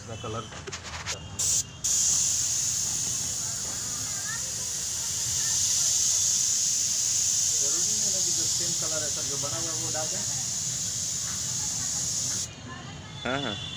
इसका कलर जरूरी नहीं है कि जो सेम कलर है सर जो बना हुआ है वो डाल दें। हाँ हाँ।